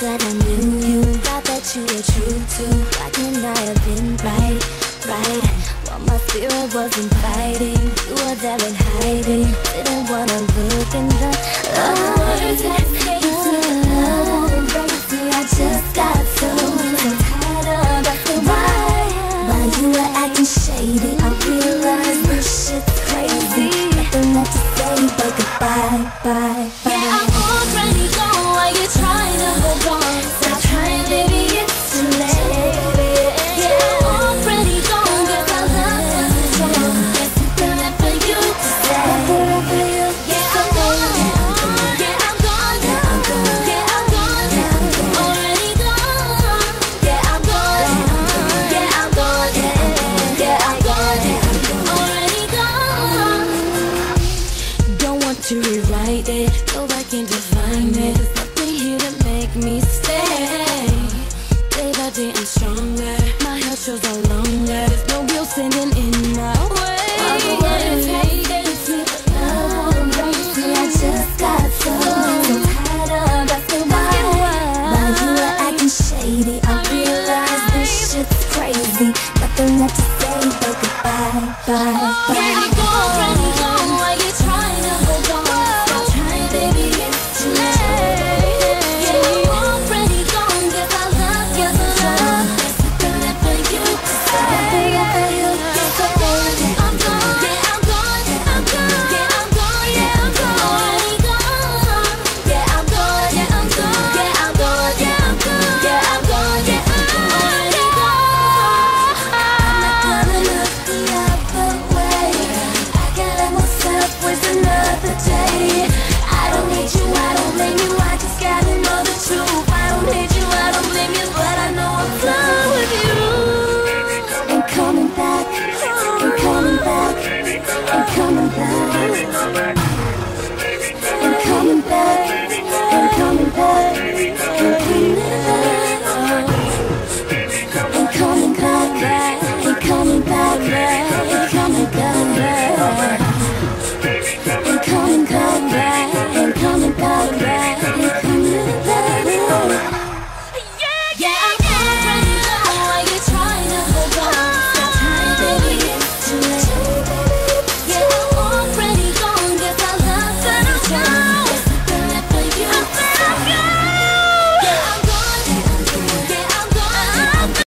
that I knew you, thought that you were true too. Why can't I have been right? While my spirit wasn't fighting, you were there and hiding. Didn't wanna look in the eyes. I just got so tired of asking why you were acting shady. I realized this shit's crazy. Nothing left to say but goodbye, bye. Yeah, I'm already gone. Why you trying to hold on? Stop trying, baby, it's too late. Yeah, I'm already gone. Guess I love you so. There's something left for you to say. Yeah, I'm gone. Yeah, I'm gone. Yeah, I'm gone. Yeah, I'm gone. Already gone. Yeah, I'm gone. Yeah, I'm gone. Yeah, I'm gone. Already gone. Don't want to rewrite it, go back and define it. There's nothing here to make me stay. Day by day I'm stronger, my health shows no longer. There's no guilt standing in my way. All the words made it to the love. I just got so tired of asking why you were acting shady. I realized this shit's crazy. Nothing left to say but goodbye, bye. Yeah,